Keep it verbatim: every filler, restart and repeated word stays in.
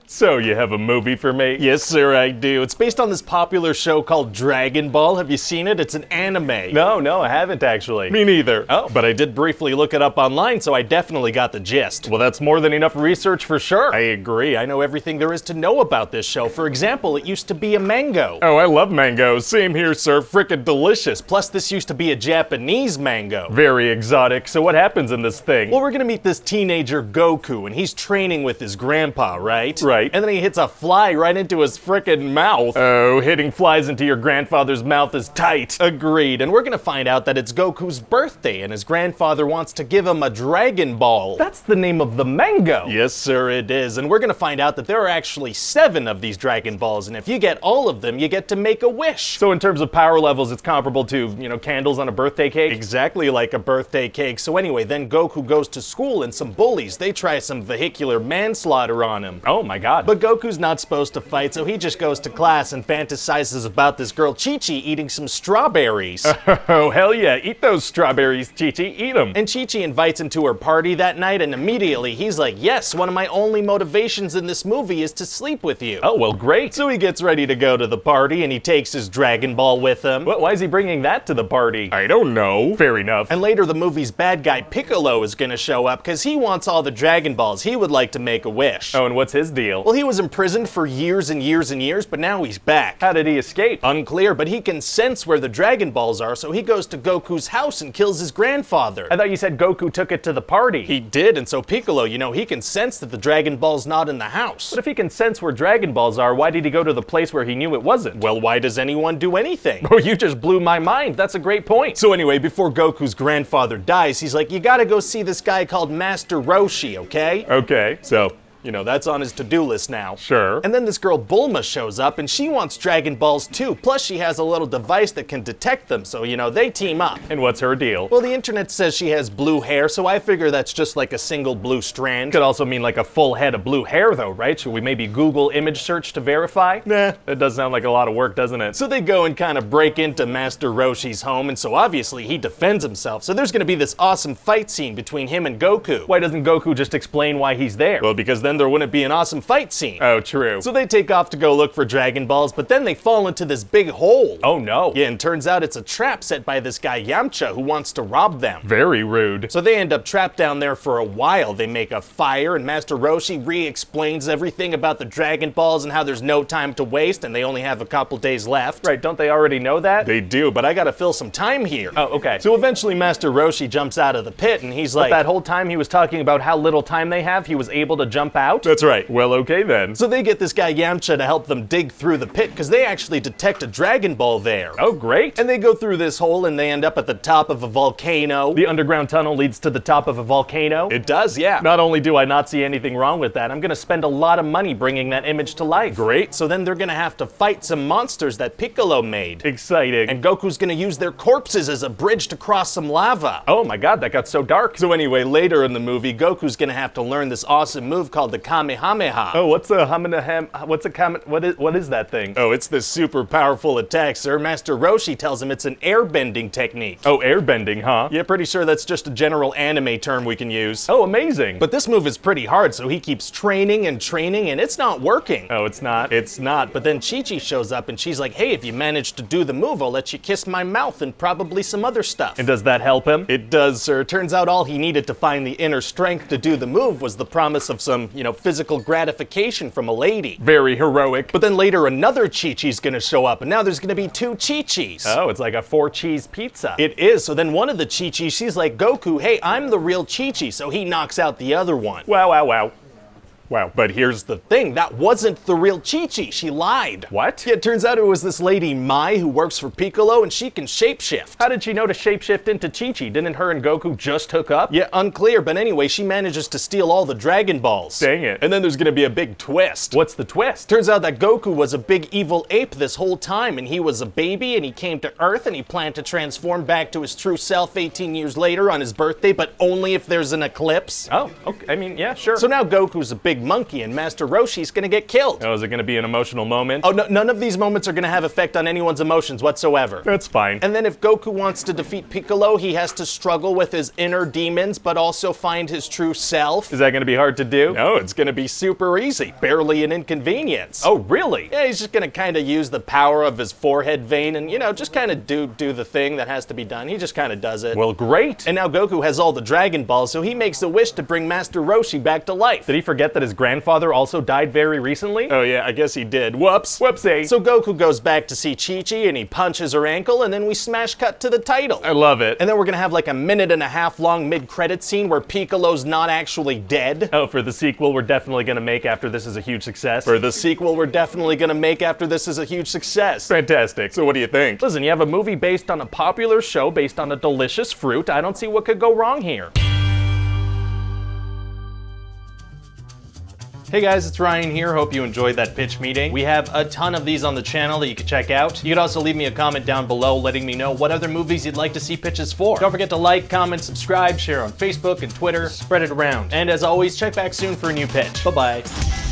So you have a movie for me? Yes, sir, I do. It's based on this popular show called Dragon Ball. Have you seen it? It's an anime. No, no, I haven't actually. Me neither. Oh. But I did briefly look it up online, so I definitely got the gist. Well, that's more than enough research for sure. I agree. I know everything there is to know about this show. For example, it used to be a mango. Oh, I love mangoes. Same here, sir. Frickin' delicious. Plus, this used to be a Japanese mango. Very exotic. So what happens in this thing? Well, we're gonna meet this teenager Goku, and he's training with his grandpa, right? Right. And then he hits a fly right into his frickin' mouth. Oh, hitting flies into your grandfather's mouth is tight. Agreed. And we're gonna find out that it's Goku's birthday, and his grandfather wants to give him a Dragon Ball. That's the name of the mango. Yes, sir, it is. And we're gonna find out that there are actually seven of these Dragon Balls, and if you get all of them, you get to make a wish. So in terms of power levels, it's comparable to, you know, candles on a birthday cake? Exactly like a birthday cake. So anyway, then Goku goes to school, and some bullies, they try some vehicular manslaughter on him. Oh my god. But Goku's not supposed to fight, so he just goes to class and fantasizes about this girl Chi-Chi eating some strawberries. Oh, hell yeah. Eat those strawberries, Chi-Chi. Eat them. And Chi-Chi invites him to her party that night, and immediately he's like, yes, one of my only motivations in this movie is to sleep with you. Oh, well, great. So he gets ready to go to the party, and he takes his Dragon Ball with him. What, why is he bringing that to the party? I don't know. Fair enough. And later the movie's bad guy Piccolo is gonna show up because he wants all the Dragon Balls. He would like to make a wish. Oh, and what's his deal? Well, he was imprisoned for years and years and years, but now he's back. How did he escape? Unclear, but he can sense where the Dragon Balls are, so he goes to Goku's house and kills his grandfather. I thought you said Goku took it to the party. He did, and so Piccolo, you know, he can sense that the Dragon Ball's not in the house. But if he can sense where Dragon Balls are, why did he go to the place where he knew it wasn't? Well, why does anyone do anything? Oh, you just blew my mind. That's a great point. So anyway, before Goku's grandfather dies, he's like, you gotta go see this guy called Master Roshi, okay? Okay, so... You know, that's on his to-do list now. Sure. And then this girl Bulma shows up, and she wants Dragon Balls too. Plus, she has a little device that can detect them, so, you know, they team up. And what's her deal? Well, the internet says she has blue hair, so I figure that's just like a single blue strand. Could also mean like a full head of blue hair, though, right? Should we maybe Google image search to verify? Nah. That does sound like a lot of work, doesn't it? So they go and kind of break into Master Roshi's home, and so obviously he defends himself. So there's gonna be this awesome fight scene between him and Goku. Why doesn't Goku just explain why he's there? Well, because then there wouldn't be an awesome fight scene. Oh, true. So they take off to go look for Dragon Balls, but then they fall into this big hole. Oh no. Yeah, and turns out it's a trap set by this guy Yamcha who wants to rob them. Very rude. So they end up trapped down there for a while. They make a fire, and Master Roshi re-explains everything about the Dragon Balls and how there's no time to waste, and they only have a couple days left. Right, don't they already know that? They do, but I gotta fill some time here. Oh, okay. So eventually Master Roshi jumps out of the pit, and he's like... But that whole time he was talking about how little time they have, he was able to jump out? That's right. Well, okay then. So they get this guy Yamcha to help them dig through the pit because they actually detect a Dragon Ball there. Oh, great. And they go through this hole and they end up at the top of a volcano. The underground tunnel leads to the top of a volcano? It does, yeah. Not only do I not see anything wrong with that, I'm gonna spend a lot of money bringing that image to life. Great. So then they're gonna have to fight some monsters that Piccolo made. Exciting. And Goku's gonna use their corpses as a bridge to cross some lava. Oh my god, that got so dark. So anyway, later in the movie, Goku's gonna have to learn this awesome move called the Kamehameha. Oh, what's a Ham, what's a comment? What is what is that thing? Oh, it's this super powerful attack, sir. Master Roshi tells him it's an airbending technique. Oh, airbending, huh? Yeah, pretty sure that's just a general anime term we can use. Oh, amazing. But this move is pretty hard, so he keeps training and training, and it's not working. Oh, it's not? It's not. But then Chi-Chi shows up, and she's like, hey, if you manage to do the move, I'll let you kiss my mouth and probably some other stuff. And does that help him? It does, sir. Turns out all he needed to find the inner strength to do the move was the promise of some, you know, physical gratification from a lady. Very heroic. But then later another Chi-Chi's gonna show up, and now there's gonna be two Chi-Chis. Oh, it's like a four cheese pizza. It is. So then one of the Chi-Chis, she's like, Goku, hey, I'm the real Chi-Chi, so he knocks out the other one. Wow, wow, wow. Wow, but here's the thing, that wasn't the real Chi-Chi, she lied. What? Yeah, it turns out it was this lady Mai who works for Piccolo, and she can shapeshift. How did she know to shapeshift into Chi-Chi? Didn't her and Goku just hook up? Yeah, unclear, but anyway, she manages to steal all the Dragon Balls. Dang it. And then there's gonna be a big twist. What's the twist? Turns out that Goku was a big evil ape this whole time, and he was a baby, and he came to Earth, and he planned to transform back to his true self eighteen years later on his birthday, but only if there's an eclipse. Oh, okay. I mean, yeah, sure. So now Goku's a big big monkey and Master Roshi's gonna get killed. Oh, is it gonna be an emotional moment? Oh, no, none of these moments are gonna have effect on anyone's emotions whatsoever. That's fine. And then if Goku wants to defeat Piccolo, he has to struggle with his inner demons, but also find his true self. Is that gonna be hard to do? No, it's gonna be super easy. Barely an inconvenience. Oh, really? Yeah, he's just gonna kind of use the power of his forehead vein and, you know, just kind of do do the thing that has to be done. He just kind of does it. Well, great. And now Goku has all the Dragon Balls, so he makes a wish to bring Master Roshi back to life. Did he forget that his grandfather also died very recently? Oh yeah, I guess he did. Whoops. Whoopsie. So Goku goes back to see Chi-Chi and he punches her ankle, and then we smash cut to the title. I love it. And then we're gonna have like a minute and a half long mid-credit scene where Piccolo's not actually dead. Oh, for the sequel we're definitely gonna make after this is a huge success. For the sequel we're definitely gonna make after this is a huge success. Fantastic. So what do you think? Listen, you have a movie based on a popular show based on a delicious fruit. I don't see what could go wrong here. Hey guys, it's Ryan here. Hope you enjoyed that pitch meeting. We have a ton of these on the channel that you can check out. You could also leave me a comment down below letting me know what other movies you'd like to see pitches for. Don't forget to like, comment, subscribe, share on Facebook and Twitter, spread it around. And as always, check back soon for a new pitch. Bye-bye.